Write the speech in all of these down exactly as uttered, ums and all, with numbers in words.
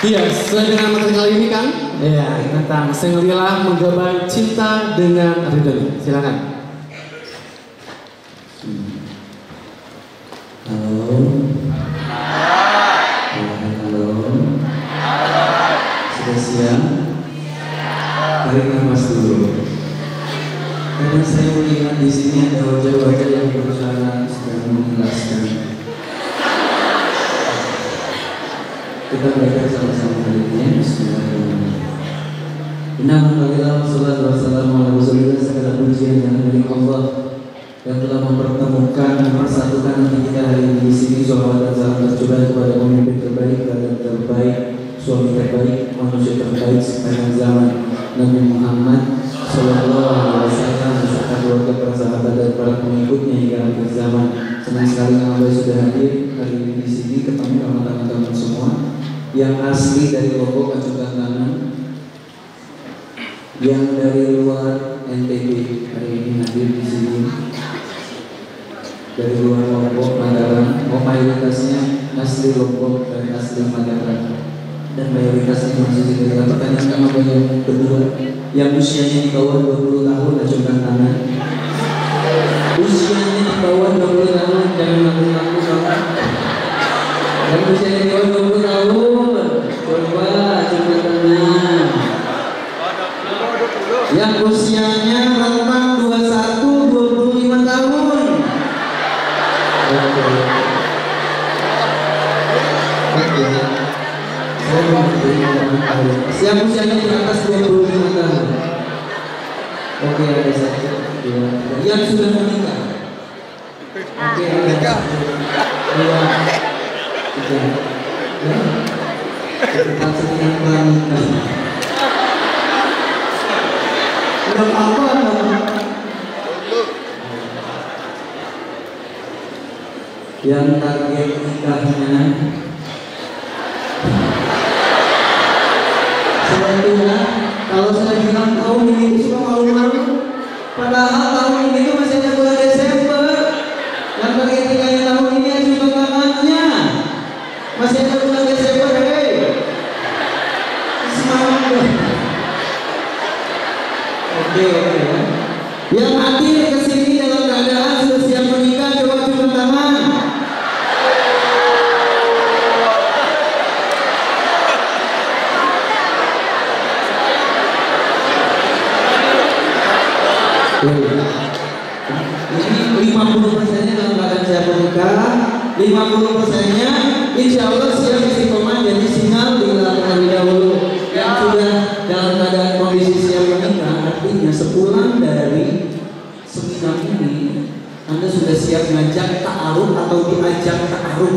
Iya, sesuai dengan materi kali ini kan? Iya, tentang Seng-Lila menggabai cinta dengan ridho. Silakan. Halo. Halo. Sudah siang? Tarik nafas dulu. Karena saya melihat di sini ada wajah-wajah yang berusaha sedang menjelaskan. Kita belajar sama-sama hari ini. Bismillahirrahmanirrahim. Innalillah wassalatu wassalamu ala rasulillah. Segala pujian yang dari Allah yang telah mempertemukan, mempersatukan hati kita hari ini di sini. Sholawat dan salam tercurah kepada pemimpin terbaik, rakyat terbaik, suami terbaik, manusia terbaik sepanjang zaman, Nabi Muhammad Sallallahu Alaihi Wasallam beserta keluarga, para sahabat dan para pengikutnya hingga akhir zaman. Senang sekali Allah sudah hadir hari ini di sini, ketemu sama teman-teman semua yang asli dari Lombok, acungkan tangan. Yang dari luar N T B hari ini hadir di sini. Dari luar Lombok, Mataram, oh mayoritasnya asli Lombok dan asli Mataram, dan mayoritasnya masih di daerah. Pertanyaan kamu yang kedua, yang usianya di bawah dua puluh tahun, acungkan tangan. Usianya di bawah dua puluh tahun, jangan ngaku-ngaku sama. Yang usianya di bawah dua puluh tahun, coba acungkan tangan. Yang usianya rentang dua puluh satu sampai dua puluh lima tahun. Oke. Oke. Saya mau yang usianya di atas dua puluh lima tahun. Oke, ada satu, dua, tiga. Yang sudah menikah. Oke, ada dua, tiga. Ya. Kita sedang menikah. Udah apa? Yang target nikahnya sebetulnya kalau saya bilang tahun ini itu suka malu-malu, padahal tahun ini itu masih ada bulan Desember. Yang target nikahnya tahun ini juga tangannya masih ada bulan Desember. Hei, semangat dong. Oke, oke ya. Yang hadir ke sini dalam keadaan sudah siap menikah, coba cium tangan. Ini lima puluh persennya dalam keadaan siap menikah, lima puluh persennya insya Allah siap istiqomah jadi singal dilakukan terlebih dahulu. Yang sudah dalam keadaan kondisi siap menikah, artinya sepulang dari seminar ini Anda sudah siap ngajak ta'aruf atau diajak ta'aruf,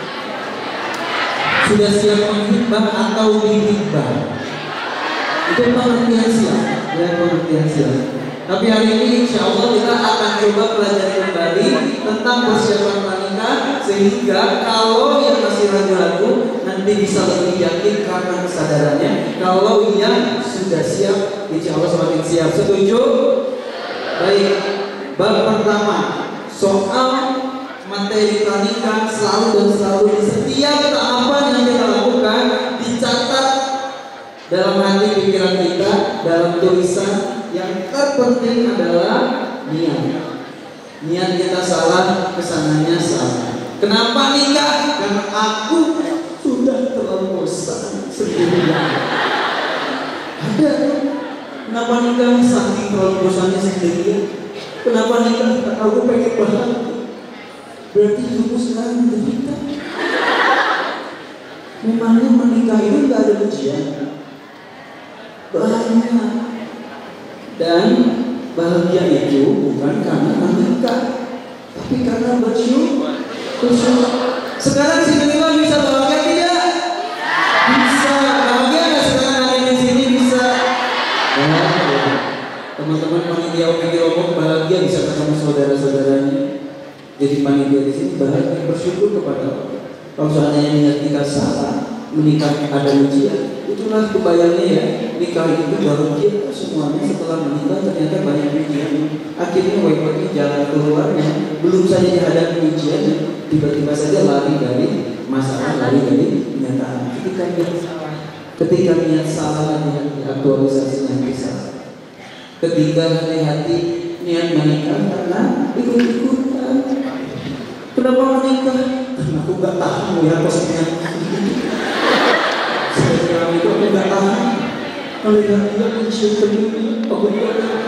sudah siap menghibah atau dihibah. Itu pengertian siap, ya pengertian siap. Tapi hari ini insya Allah kita akan coba pelajari kembali tentang persiapan pernikahan, sehingga kalau yang masih ragu-ragu nanti bisa lebih yakin karena kesadarannya. Kalau yang sudah siap, insya Allah semakin siap. Setuju? Baik. Bab pertama, soal materi pernikahan selalu dan selalu di setiap tahapan yang kita lakukan dicatat dalam hati pikiran kita, dalam tulisan. Yang terpenting adalah niat. Niat kita salah, kesananya salah. Kenapa nikah? Karena aku sudah terlalu bosan sendirian. Ada. Kenapa nikah? Saking terlalu bosannya sendirian. Kenapa nikah? Aku pengen bahagia. Berarti kamu sekarang menderita. Memangnya menikah itu nggak ada ujian? Banyak. Dan bahagia itu bukan karena menikah, tapi karena bersyukur. Sekarang si Nila bisa bahagia tidak? Bisa. Bahagia nggak sekarang hari di sini bisa? Ya, teman-teman panitia O P G Lombok bahagia bisa ketemu saudara-saudaranya. Jadi panitia di sini bahagia, bersyukur kepada Allah. Kalau seandainya niat kita salah, menikah ada ujian, itulah kebayangnya ya. Nikah itu bahagia semuanya, setelah menikah ternyata banyak ujian. Akhirnya wajib jalan keluarnya belum saja dihadapi ujian, tiba-tiba saja lari dari masalah, lari dari kenyataan. Ketika dia salah Ketika niat salah, hati-hati aktualisasinya bisa. Ketika hati-hati niat menikah karena ikut-ikutan. Kenapa menikah? Karena aku gak tahan melihat posisinya. Sekarang itu aku gak tahan melihat dia mencium tebunya. Aku gak tahan.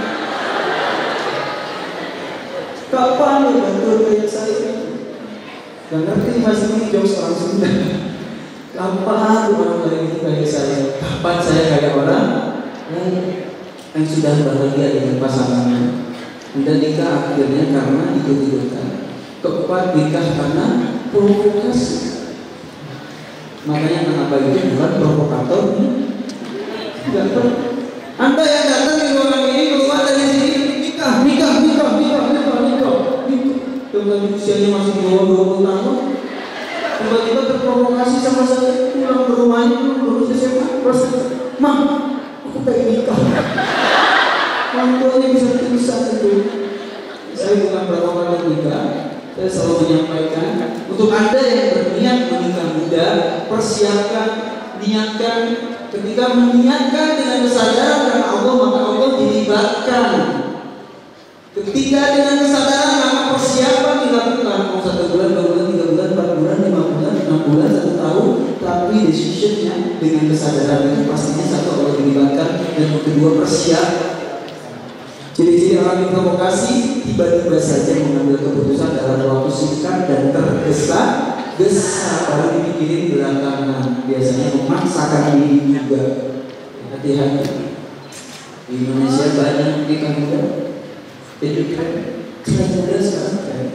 Kapan ya bantu kayak saya? Gak ngerti masih ini jauh seorang Sunda. Kapan orang lain itu kayak saya? Kapan saya kayak orang yang sudah bahagia dengan pasangannya? Dan nikah akhirnya karena ikut-ikutan. Keempat, nikah karena provokasi. Makanya kenapa itu bukan provokator? Tidak pernah. Anda yang datang di ruangan ini keluar dari sini nikah, nikah, nikah, nikah, nikah, nikah, nikah. Dengan usianya masih di bawah dua puluh tahun. Tiba-tiba terprovokasi sama saya, pulang ke rumahnya, lulus S M A, proses, "Mak, aku pengen nikah." Orang tuanya bisa bisa itu. Saya bukan provokator nikah. Saya selalu menyampaikan untuk Anda yang berniat menikah muda, persiapkan, niatkan. Ketika meniatkan dengan kesadaran karena Allah, maka Allah dilibatkan. Ketika dengan kesadaran maka persiapan dilakukan. Mau satu bulan, dua bulan, tiga bulan, empat bulan, lima bulan, enam bulan, satu tahun. Tapi decisionnya dengan kesadaran itu pastinya satu Allah dilibatkan dan yang kedua persiapan. Ciri-ciri orang yang provokasi tiba-tiba saja mengambil keputusan dalam waktu singkat dan tergesa-gesa, baru dipikirin belakangan. Biasanya memaksakan diri juga. Hati-hati. Di Indonesia banyak nikah muda. Jadi keren muda sekarang kan.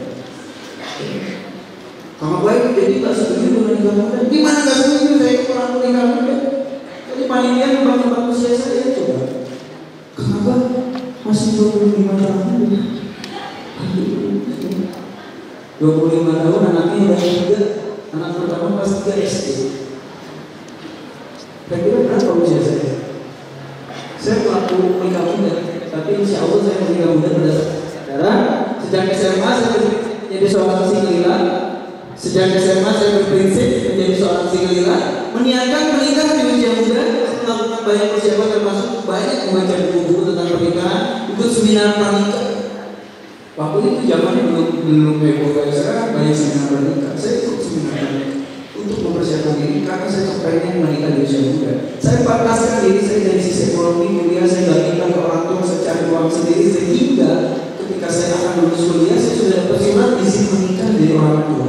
Kalau baik jadi tak setuju dengan nikah muda. Gimana gak setuju saya orang nikah muda? Jadi panitia membangun usia saya coba. Kenapa? Masih dua puluh lima tahun. dua puluh lima tahun anaknya udah tiga. Anak pertama kelas tiga S D. Kira-kira berapa usia saya? Saya pelaku nikah muda, tapi insya Allah saya menikah muda berdasarkan kesadaran. Sejak S M A saya menjadi seorang singlilan. Sejak S M A saya berprinsip menjadi seorang singlilan, meniatkan menikah di usia muda, melakukan banyak persiapan termasuk banyak membaca buku-buku tentang pernikahan, ikut seminar pranikah. Waktu itu zamannya belum belum heboh kayak sekarang, banyak seminar pranikah. Saya ikut seminar pranikah untuk mempersiapkan diri karena saya kepengen menikah di usia muda. Saya pantaskan diri saya dari sisi ekonomi kuliah, saya nggak minta ke orang tua, saya cari uang sendiri sehingga ketika saya akan lulus kuliah saya sudah dapat surat izin menikah dari orang tua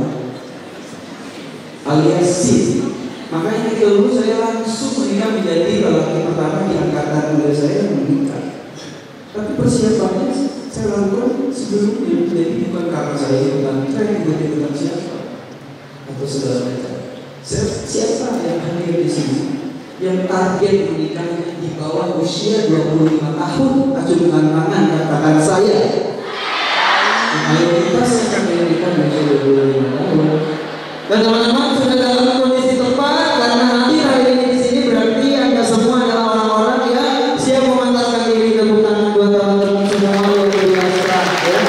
alias SIM. Makanya ketika lulus saya langsung menikah menjadi lelaki pertama di angkatan kuliah saya yang menikah. Tapi persiapannya saya lakukan sebelumnya, jadi bukan karena saya ikutan tren, bukan ikutan siapa atau segala macam. Siapa yang hadir di sini yang target menikahnya di bawah usia dua puluh lima tahun? Acungkan tangan, katakan saya. Mayoritas akan menikah di usia dua puluh lima tahun. Dan teman-teman sudah dalam kondisi tepat karena hadir hari ini di sini berarti Anda semua adalah orang-orang yang siap memantaskan diri. Tepuk tangan buat teman-teman semua yang berbiasa ya.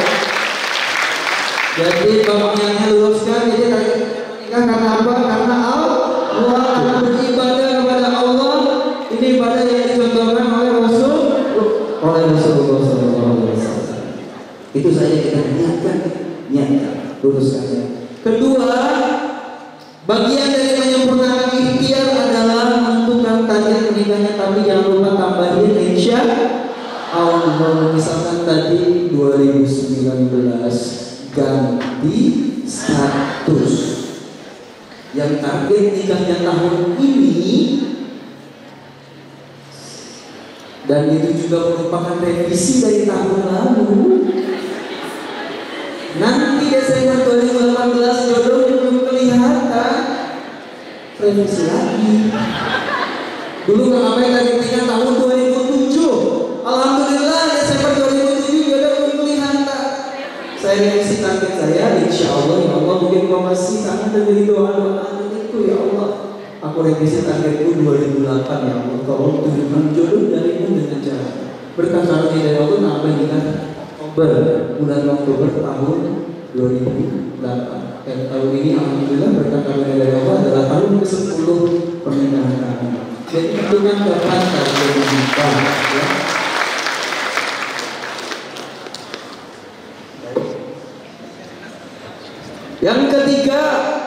Jadi bapaknya luluskan, jadi menikah karena apa? Karena Allah, karena beribadah kepada Allah. Ini ibadah yang dicontohkan oleh Rasul, oleh Rasulullah shallallahu alaihi wasallam. Itu saja kita niatkan, niatkan, luruskan. Kedua, bagian dari menyempurnakan ikhtiar adalah menentukan target menikahnya, tapi jangan lupa tambahin insya Allah. Misalkan tadi dua ribu sembilan belas ganti status, yang target nikahnya tahun ini, dan itu juga merupakan revisi dari tahun lalu. Nanti Desember dua ribu delapan belas jodoh belum kelihatan, revisi lagi. Dulu nggak ngapain lagi nikah tahun dua ribu tujuh. Alhamdulillah Desember dua ribu tujuh jodoh belum kelihatan. Saya revisi target saya, insya Allah ya Allah, mungkin kau masih sangat dari doa-doa itu ya Allah. Aku revisi targetku dua ribu delapan ya Allah. Kau tunjukkan jodoh darimu dengan cara berkah karunia dari Allah. Namanya nikah Oktober, bulan Oktober tahun dua ribu delapan. Dan tahun ini alhamdulillah berkat karunia dari Allah adalah tahun ke sepuluh pernikahan kami. Jadi tentukan kapan target menikah, ya. Yang ketiga,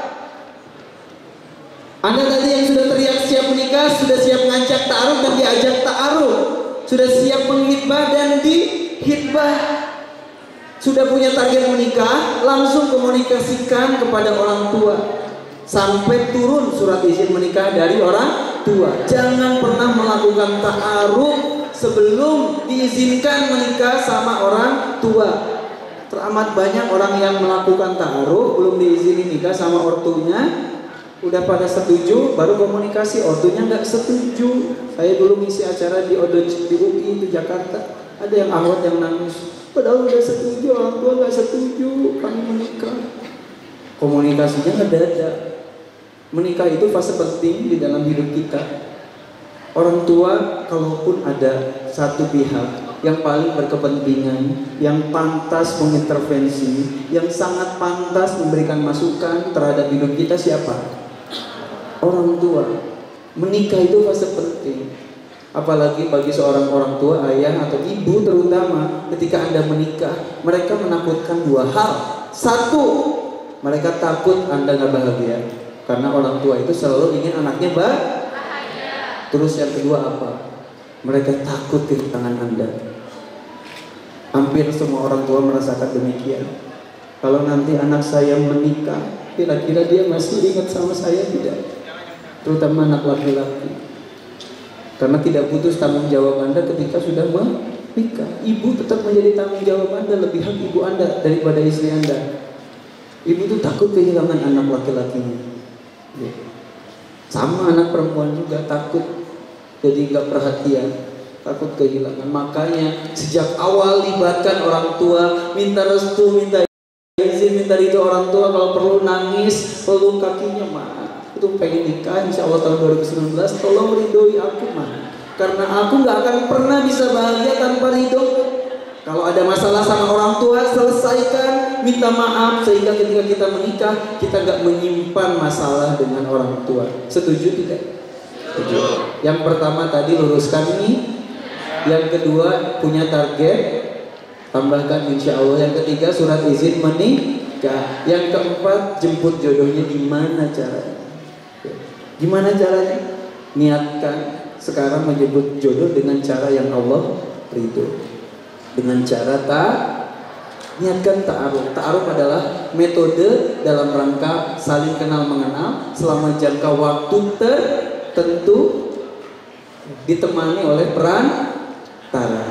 Anda tadi yang sudah teriak siap menikah, sudah siap ngajak ta'aruf dan diajak ta'aruf, sudah siap menghitbah dan dihitbah, sudah punya target menikah, langsung komunikasikan kepada orang tua sampai turun surat izin menikah dari orang tua. Jangan pernah melakukan ta'aruf sebelum diizinkan menikah sama orang tua. Teramat banyak orang yang melakukan ta'aruf belum diizini nikah sama ortunya, udah pada setuju baru komunikasi, ortunya nggak setuju. Saya dulu ngisi acara di Odoj di U I itu Jakarta, ada yang awat yang nangis, padahal udah setuju, orang tua nggak setuju kami menikah. Komunikasinya ngedadak. Menikah itu fase penting di dalam hidup kita. Orang tua kalaupun ada satu pihak yang paling berkepentingan, yang pantas mengintervensi, yang sangat pantas memberikan masukan terhadap hidup kita, siapa? Orang tua. Menikah itu fase penting. Apalagi bagi seorang orang tua, ayah atau ibu terutama, ketika Anda menikah, mereka menakutkan dua hal. Satu, mereka takut Anda gak bahagia, karena orang tua itu selalu ingin anaknya bahagia. Terus yang kedua apa? Mereka takut kehilangan Anda. Hampir semua orang tua merasakan demikian. Kalau nanti anak saya menikah, kira-kira dia masih ingat sama saya tidak? Terutama anak laki-laki. Karena tidak putus tanggung jawab Anda ketika sudah menikah. Ibu tetap menjadi tanggung jawab Anda, lebih hak ibu Anda daripada istri Anda. Ibu itu takut kehilangan anak laki-lakinya. Sama anak perempuan juga takut jadi nggak perhatian, takut kehilangan. Makanya sejak awal libatkan orang tua, minta restu, minta izin, minta itu orang tua. Kalau perlu nangis, peluk kakinya, mah itu pengen nikah insya Allah tahun dua ribu sembilan belas, tolong ridhoi aku mah, karena aku nggak akan pernah bisa bahagia tanpa ridho. Kalau ada masalah sama orang tua, selesaikan, minta maaf, sehingga ketika kita menikah kita nggak menyimpan masalah dengan orang tua. Setuju tidak? Setuju. Yang pertama tadi luruskan ini. Yang kedua punya target, tambahkan insya Allah. Yang ketiga surat izin menikah. Yang keempat jemput jodohnya di mana caranya? Gimana caranya? Niatkan sekarang menjemput jodoh dengan cara yang Allah ridho. Dengan cara tak niatkan ta'aruf. Ta'aruf adalah metode dalam rangka saling kenal mengenal selama jangka waktu tertentu, ditemani oleh peran tara.